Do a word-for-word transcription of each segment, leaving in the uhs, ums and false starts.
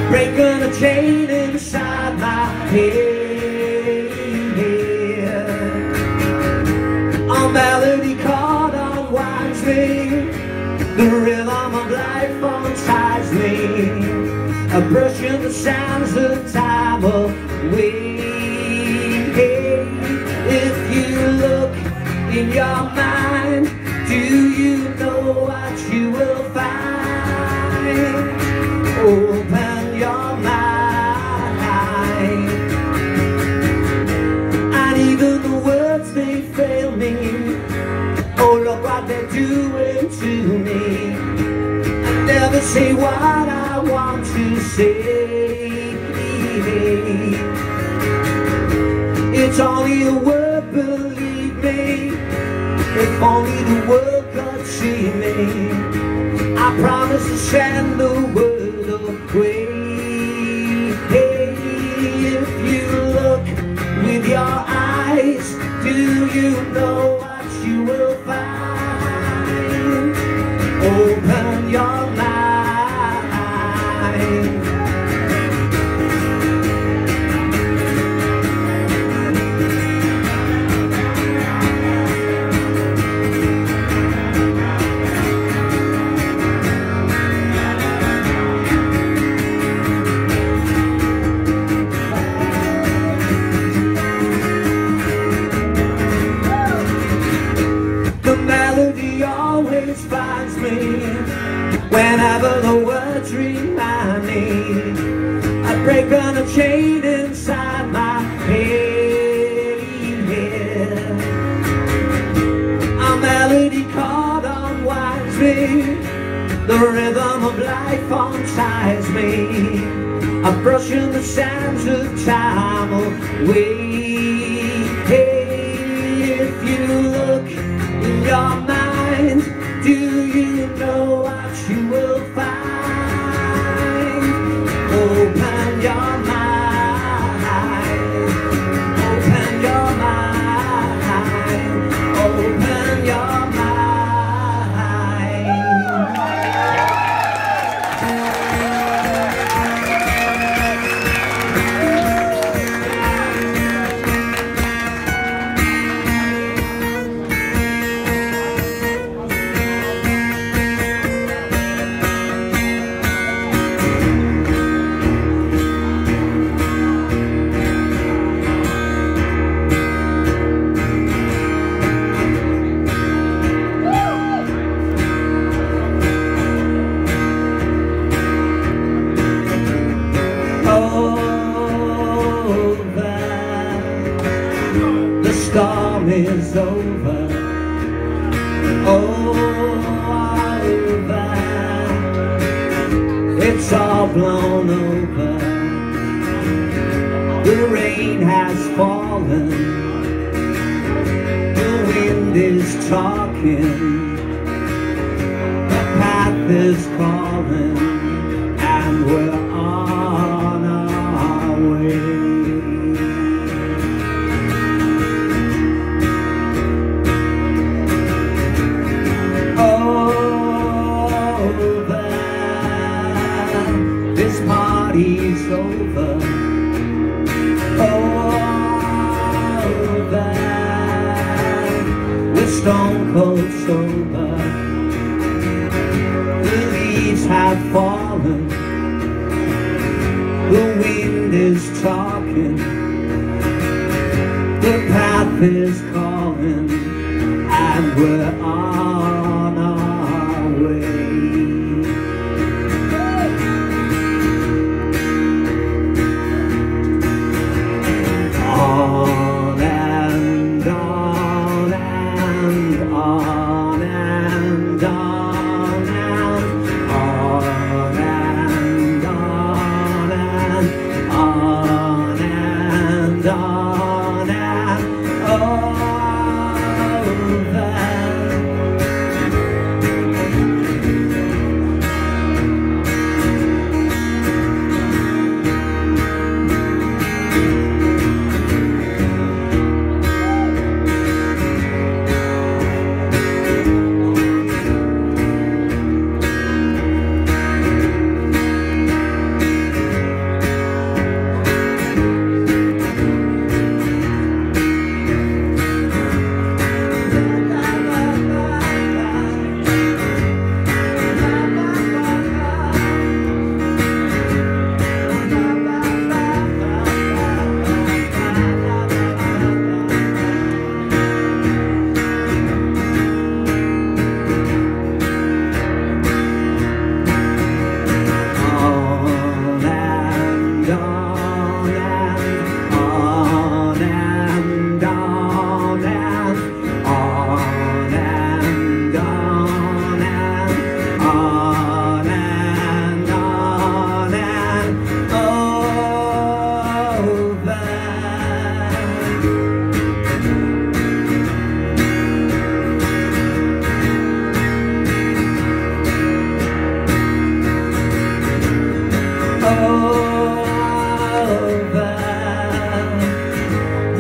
breaking a chain inside my head. A melody chord unwinds me, the rhythm of life unties me, a brushing the sands of time away. If you look in your mind, do you know what you will find? Open your mind, and even the words they fail me. Oh, look what they're doing to me. I never say what I want to say. It's only a word, believe me. If only the world could see me, I promise to send the word away. If you look with your eyes, do you know what you will find? Open your mind. Always finds me whenever the words remind me. I break on a chain inside my head. A melody chord unwinds me, the rhythm of life unties me. I'm brushing the sands of time away. If you look in your mind, do you know what you will find? Open your mind. Open your mind. Open your mind. The storm is over, over. It's all blown over. The rain has fallen, the wind is talking, the path is calling, and we're on our way. This party's over, over. We're stone cold sober. The leaves have fallen, the wind is talking, the path is calling, and we're on our way. On and on and on and on and on and on and on and on and over.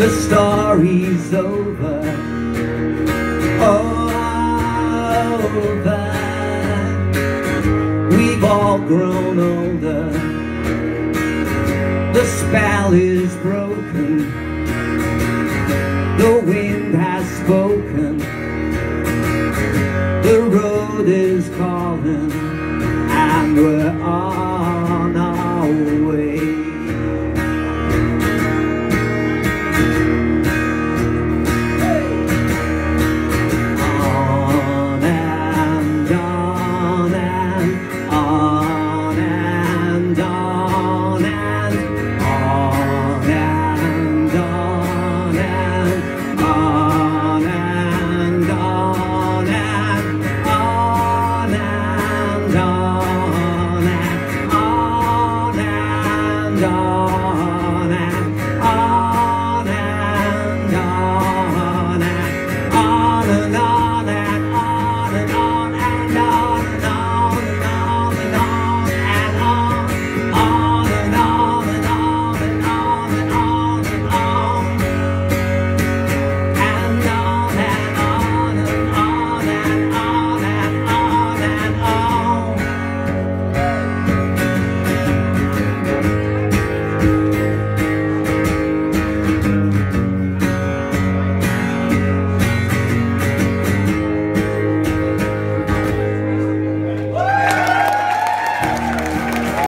The story's over, over. We've all grown older. The spell is broken. The wind has spoken. The road is calling, and we're on.